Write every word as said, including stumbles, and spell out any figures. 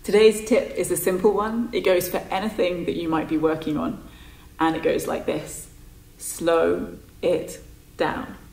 Today's tip is a simple one. It goes for anything that you might be working on, and it goes like this: slow it down.